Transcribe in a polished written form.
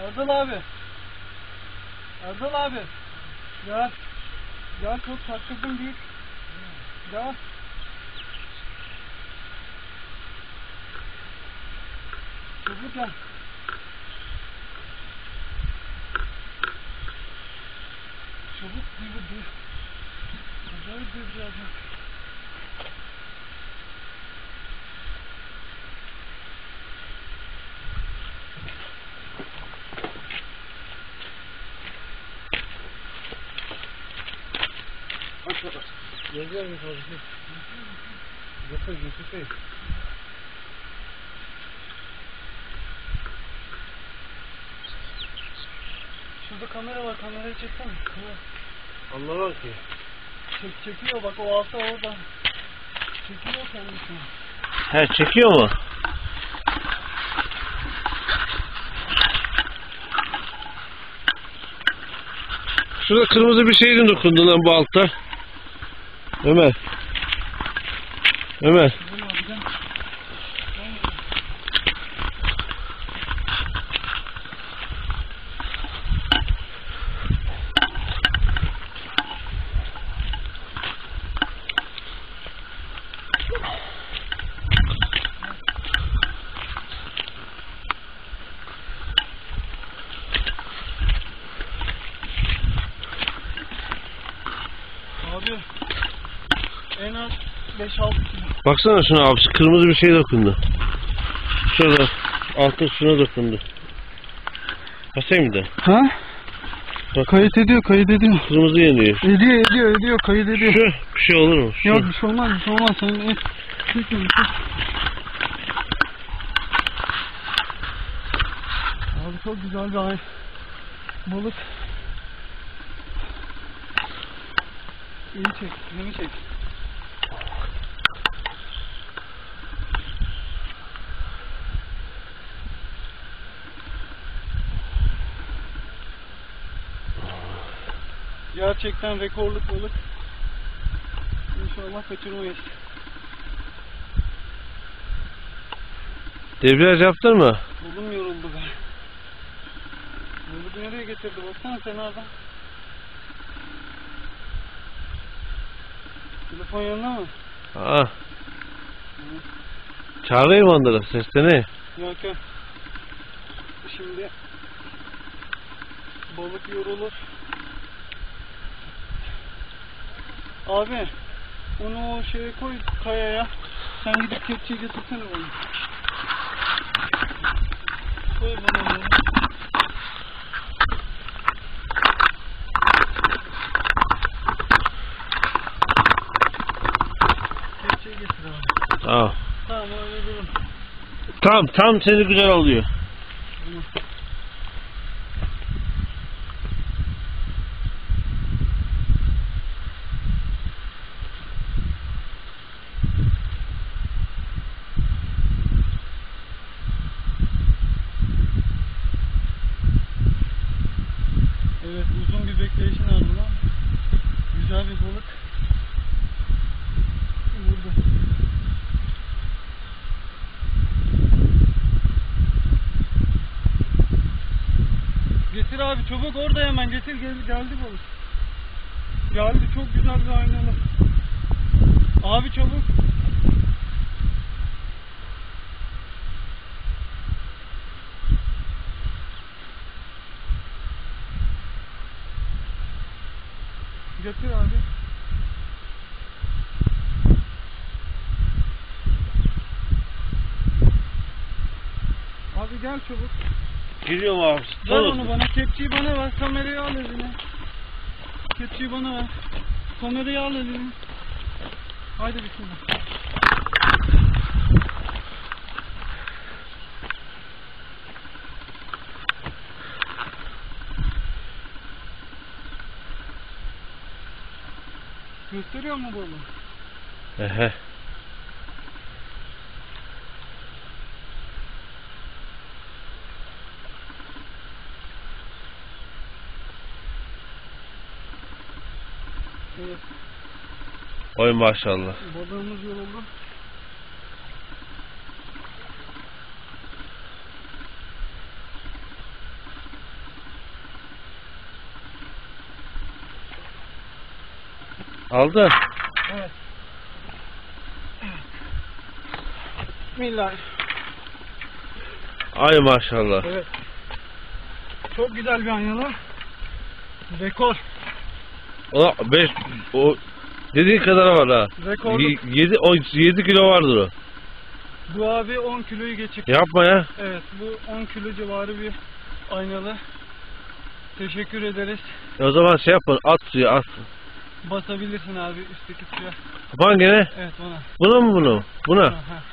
Erdal abi. Erdal abi. Gel. Gel, çok şaşkınım büyük. Gel. Çabuk gel. Çabuk dur. Acayip dur birazdan. Geziyor mu kardeşim? Götür. Şurada kamera var, kamerayı çeksene. Anlamam ki. Çekiyor bak, o altta orada. Çekiyor kendisi. He, çekiyor mu? Şurada kırmızı bir şeyin dokundu lan bu altta. Ömer. Abi en az 5-6 kilo. Baksana şuna abi, kırmızı bir şey dokundu. Şurada altın şuna dokundu. Basayım mı da? Ha? Bak. Kayıt ediyor. Kırmızı yanıyor. Ediyor, kayıt ediyor. Şu bir şey olur mu? Şu. Yok, bir şey olmaz. Sen et. Abi çok güzel bir balık. İyi çek, yeni çek. Gerçekten rekorluk balık. İnşallah kaçırmayız. Debriyaj yaptın mı? Kolum yoruldu be. Balık nereye getirdi? Baksana kenardan. Telefon yanında mı? Aa. Çağırayım onları, seslene. Yok. Şimdi balık yorulur. Abi onu o şeye koy, kayaya. Sen gidip kepçeyi getirsene onu. Koy bana onu. Kepçeyi getir abi. Tamam. Tamam, öyle durun. Tam seni güzel oluyor. Evet, uzun bir bekleyişin ardından güzel bir balık vurdu. Getir abi, çabuk orada hemen getir, geldi balık. Geldi, çok güzel bir aynalı. Abi çabuk. Getir abi. Abi gel çabuk. Giriyorum abi. Ver onu bana, kepçeyi bana ver, kamerayı al eline. Kepçeyi bana ver. Kamerayı al eline. Haydi bismillah. Gösteriyor mu balığı? Ehe. Evet. Oy maşallah. Balığımız yoruldu. Aldı. Evet. Bismillah. Ay maşallah. Evet. Çok güzel bir aynalı. Rekor. O 5 o dediğin kadar var ha. Rekorluk. 7 kilo vardır o. Bu abi 10 kiloyu geçik. Yapma ya. Evet, bu 10 kilo civarı bir aynalı. Teşekkür ederiz. O zaman şey yapın, at suya at. Basabilirsin abi üstteki suya. Kapan gene. Evet, ona. Buna mı bunu? Buna. Aha.